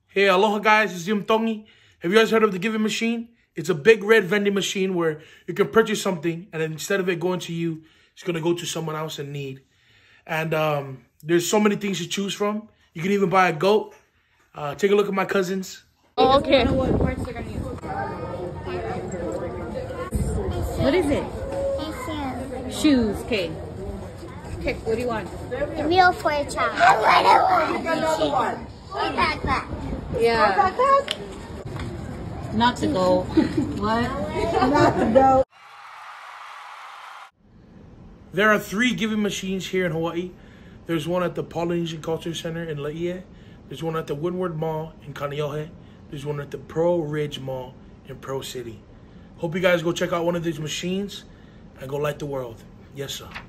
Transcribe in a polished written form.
Hey, aloha guys, it's Yum Tongi. Have you guys heard of the giving machine? It's a big red vending machine where you can purchase something and then instead of it going to you, it's going to go to someone else in need. And there's so many things to choose from. You can even buy a goat. Take a look at my cousins. Oh, okay. What is it? Shoes. Okay. Okay, what do you want? A meal for a child. Yeah. Not to go. What? Not to go. There are 3 giving machines here in Hawaii. There's one at the Polynesian Culture Center in Laie. There's one at the Windward Mall in Kaneohe. There's one at the Pearlridge Mall in Pearl City. Hope you guys go check out one of these machines and go light the world. Yessah.